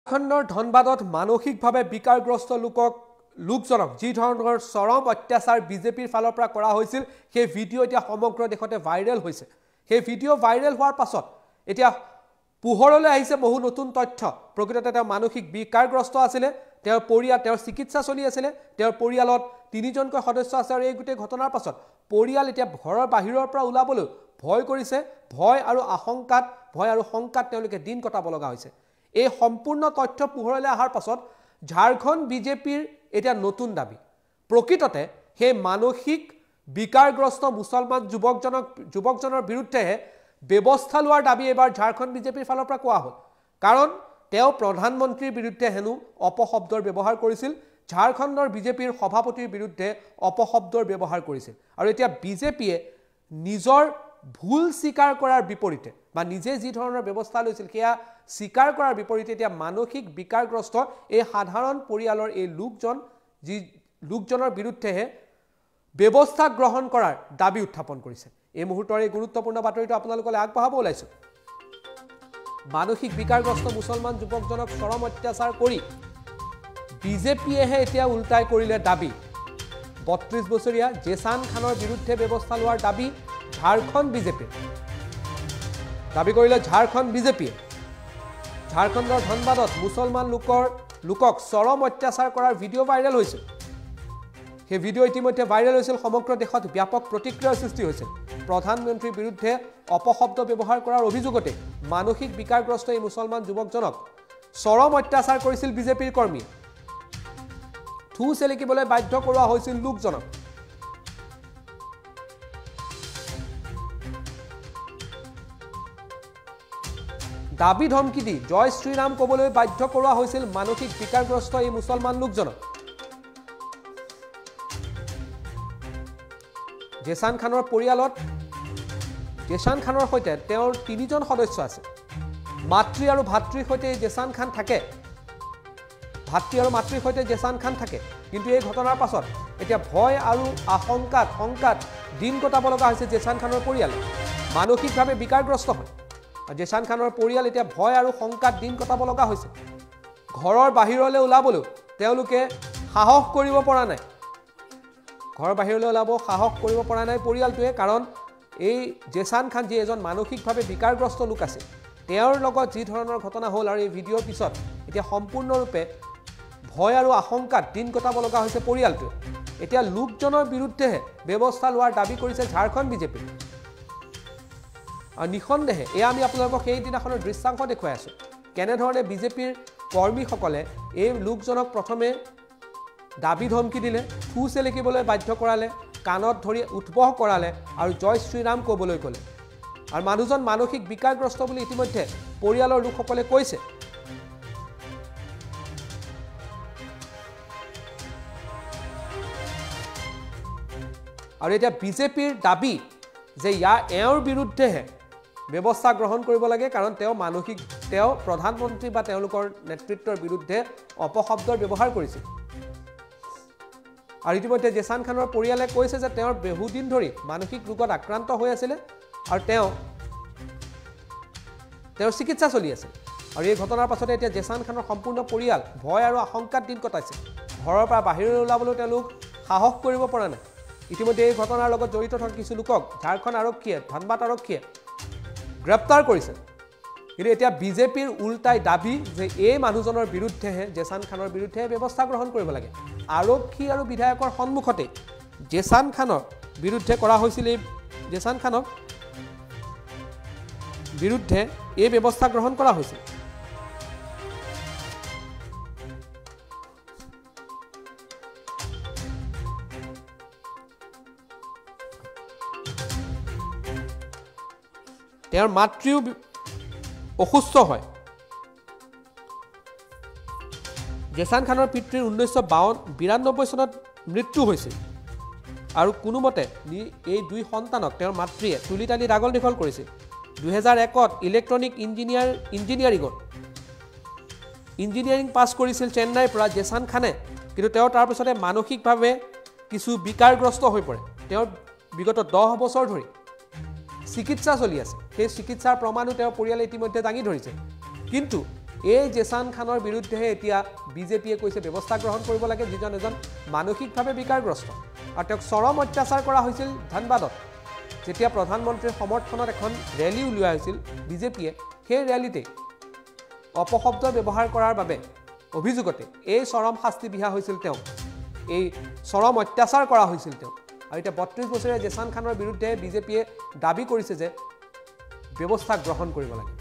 ঝাৰখণ্ডৰ ধনবাদত মানসিকভাৱে বিকাৰগ্ৰস্ত লোকজনক যি ধৰণৰ চৰম অত্যাচাৰ বিজেপিৰ ফালৰ পৰা কৰা হৈছিল সেই ভিডিঅ' এতিয়া সমগ্ৰ দেশতে ভাইৰেল হৈছে। সেই ভিডিঅ' ভাইৰেল হোৱাৰ পাছত এতিয়া পোহৰলৈ আহিছে বহু নতুন তথ্য। প্ৰকৃততে তেওঁ মানসিক বিকাৰগ্ৰস্ত আছিলে, তেওঁৰ পৰিয়াল তেওঁৰ চিকিৎসা চলি আছিলে, তেওঁৰ পৰিয়ালত তিনিজনকৈ সদস্য আছে আৰু এই গোটেই ঘটনাৰ পাছত পৰিয়াল এতিয়া ঘৰৰ বাহিৰৰ পৰা ওলাবলৈ ভয় কৰিছে। ভয় আৰু শংকাত তেওঁলোকে দিন কটাব লগা হৈছে। এই সম্পূৰ্ণ তথ্য পোহৰলৈ অহাৰ পাছত ঝাৰখণ্ড বিজেপিৰ এতিয়া নতুন দাবী। প্ৰকৃততে সেই মানসিক বিকাৰগ্ৰস্ত মুছলমান যুৱকজনৰ বিৰুদ্ধেহে ব্যৱস্থা লোৱাৰ দাবী এবাৰ ঝাৰখণ্ড বিজেপিৰ ফালৰ পৰা কোৱা হ'ল। কাৰণ তেওঁ প্ৰধানমন্ত্ৰীৰ বিৰুদ্ধে হেনো অপশব্দৰ ব্যৱহাৰ কৰিছিল, ঝাৰখণ্ডৰ বিজেপিৰ সভাপতিৰ বিৰুদ্ধে অপশব্দৰ ব্যৱহাৰ কৰিছিল। আৰু এতিয়া বিজেপিয়ে নিজৰ ভুল স্বীকাৰ কৰাৰ বিপৰীতে বা নিজে যি ধৰণৰ ব্যৱস্থা লৈছিল সেয়া স্বীকাৰ কৰাৰ বিপৰীতে এতিয়া মানসিক বিকাৰগ্ৰস্ত এই সাধাৰণ পৰিয়ালৰ এই লোকজনৰ বিৰুদ্ধেহে ব্যৱস্থা গ্ৰহণ কৰাৰ দাবী উত্থাপন কৰিছে। এই মুহূৰ্তৰ এই গুৰুত্বপূৰ্ণ বাতৰিটো আপোনালোকলৈ আগবঢ়াব ওলাইছোঁ। মানসিক বিকাৰগ্ৰস্ত মুছলমান যুৱকজনক চৰম অত্যাচাৰ কৰি বিজেপিয়েহে এতিয়া উল্টাই কৰিলে দাবী। ৩২ বছৰীয়া জেছান খানৰ বিৰুদ্ধে ব্যৱস্থা লোৱাৰ দাবী ঝাৰখণ্ড বিজেপিৰ। দাবী কৰিলে ঝাৰখণ্ড বিজেপিয়ে। ঝাৰখণ্ডৰ ধনবাদত মুছলমান লোকক চৰম অত্যাচাৰ কৰাৰ ভিডিঅ' ভাইৰেল হৈছিল। সেই ভিডিঅ' ইতিমধ্যে ভাইৰেল হৈছিল, সমগ্ৰ দেশত ব্যাপক প্ৰতিক্ৰিয়াৰ সৃষ্টি হৈছিল। প্ৰধানমন্ত্ৰীৰ বিৰুদ্ধে অপশব্দ ব্যৱহাৰ কৰাৰ অভিযোগতে মানসিক বিকাৰগ্ৰস্ত এই মুছলমান যুৱকজনক চৰম অত্যাচাৰ কৰিছিল বিজেপিৰ কৰ্মীয়ে। থু চেলেকিবলৈ বাধ্য কৰোৱা হৈছিল লোকজনক। দাবী ধমকি দি জয় শ্ৰীৰাম ক'বলৈ বাধ্য কৰোৱা হৈছিল মানসিক বিকাৰগ্ৰস্ত এই মুছলমান লোকজনক। জেছান খানৰ পৰিয়ালত জেছান খানৰ সৈতে তেওঁৰ তিনিজন সদস্য আছে। মাতৃ আৰু ভাতৃৰ সৈতে জেছান খান থাকে। ভাতৃ আৰু মাতৃৰ সৈতে জেছান খান থাকে। কিন্তু এই ঘটনাৰ পাছত এতিয়া ভয় আৰু শংকাত দিন কটাব লগা হৈছে জেছান খানৰ পৰিয়ালে। মানসিকভাৱে বিকাৰগ্ৰস্ত হয় জেছান খানৰ পৰিয়াল এতিয়া ভয় আৰু শংকাত দিন কটাব লগা হৈছে। ঘৰৰ বাহিৰলৈ ওলাবলৈও তেওঁলোকে সাহস কৰিব পৰা নাই। ঘৰৰ বাহিৰলৈ ওলাব সাহস কৰিব পৰা নাই পৰিয়ালটোৱে। কাৰণ এই জেছান খান যি এজন মানসিকভাৱে বিকাৰগ্ৰস্ত লোক আছে, তেওঁৰ লগত যি ধৰণৰ ঘটনা হ'ল আৰু এই ভিডিঅ'ৰ পিছত এতিয়া সম্পূৰ্ণৰূপে ভয় আৰু আশংকাত দিন কটাব লগা হৈছে পৰিয়ালটোৱে। এতিয়া লোকজনৰ বিৰুদ্ধেহে ব্যৱস্থা লোৱাৰ দাবী কৰিছে ঝাৰখণ্ড বিজেপি। আৰু নিঃসন্দেহে এয়া আমি আপোনালোকক সেইদিনাখনৰ দৃশ্যাংশ দেখুৱাই আছোঁ, কেনেধৰণে বিজেপিৰ কৰ্মীসকলে এই লোকজনক প্ৰথমে দাবী ধমকি দিলে, থু চেলেকিবলৈ বাধ্য কৰালে, কাণত ধৰি উৎবহ কৰালে আৰু জয় শ্ৰীৰাম ক'বলৈ ক'লে। আৰু মানুহজন মানসিক বিকাৰগ্ৰস্ত বুলি ইতিমধ্যে পৰিয়ালৰ লোকসকলে কৈছে। আৰু এতিয়া বিজেপিৰ দাবী যে এওঁৰ বিৰুদ্ধেহে ব্যৱস্থা গ্ৰহণ কৰিব লাগে, কাৰণ তেওঁ প্ৰধানমন্ত্ৰী বা তেওঁলোকৰ নেতৃত্বৰ বিৰুদ্ধে অপশব্দৰ ব্যৱহাৰ কৰিছিল। আৰু ইতিমধ্যে জেছান খানৰ পৰিয়ালে কৈছে যে তেওঁৰ বহুদিন ধৰি মানসিক ৰোগত আক্ৰান্ত হৈ আছিলে আৰু তেওঁৰ চিকিৎসা চলি আছে। আৰু এই ঘটনাৰ পাছতে এতিয়া জেছান খানৰ সম্পূৰ্ণ পৰিয়াল ভয় আৰু আশংকাত দিন কটাইছে। ঘৰৰ পৰা বাহিৰলৈ ওলাবলৈ তেওঁলোক সাহস কৰিব পৰা নাই। ইতিমধ্যে এই ঘটনাৰ লগত জড়িত থকা কিছু লোকক ঝাৰখণ্ড আৰক্ষীয়ে ধনবাদ আৰক্ষীয়ে গ্ৰেপ্তাৰ কৰিছে। কিন্তু এতিয়া বিজেপিৰ উল্টাই দাবী যে এই মানুহজনৰ বিৰুদ্ধেহে জেছান খানৰ বিৰুদ্ধে ব্যৱস্থা গ্ৰহণ কৰিব লাগে। আৰক্ষী আৰু বিধায়কৰ সন্মুখতে জেছান খানৰ বিৰুদ্ধে কৰা হৈছিল, এই জেছান খানক বিৰুদ্ধে এই ব্যৱস্থা গ্ৰহণ কৰা হৈছিল। তেওঁৰ মাতৃও অসুস্থ হয়। জেছান খানৰ পিতৃৰ 1992 চনত মৃত্যু হৈছিল আৰু কোনোমতে এই দুই সন্তানক তেওঁৰ মাতৃয়ে তুলি তালি ডাঙৰ দীঘল কৰিছিল। 2001ত ইলেক্ট্ৰনিক ইঞ্জিনিয়াৰিং পাছ কৰিছিল চেন্নাইৰ পৰা জেছান খানে। কিন্তু তেওঁ তাৰপিছতে মানসিকভাৱে কিছু বিকাৰগ্ৰস্ত হৈ পৰে। তেওঁৰ বিগত 10 বছৰ ধৰি চিকিৎসা চলি আছে। সেই চিকিৎসাৰ প্ৰমাণো তেওঁৰ পৰিয়ালে ইতিমধ্যে দাঙি ধৰিছে। কিন্তু এই জেছান খানৰ বিৰুদ্ধে এতিয়া বিজেপিয়ে কৈছে ব্যৱস্থা গ্ৰহণ কৰিব লাগে যিজন এজন মানসিকভাৱে বিকাৰগ্ৰস্ত আৰু তেওঁক চৰম অত্যাচাৰ কৰা হৈছিল ধনবাদত যেতিয়া প্ৰধানমন্ত্ৰীৰ সমৰ্থনত এখন ৰেলী উলিওৱা হৈছিল বিজেপিয়ে সেই ৰেলীতে অপশব্দ ব্যৱহাৰ কৰাৰ বাবে অভিযোগতে এই চৰম শাস্তি বিহা হৈছিল তেওঁ এই চৰম অত্যাচাৰ কৰা হৈছিল তেওঁ আৰু এতিয়া 32 বছৰীয়া জেছান খানৰ বিৰুদ্ধে বিজেপিয়ে দাবী কৰিছে যে ব্যৱস্থা গ্ৰহণ কৰিব লাগে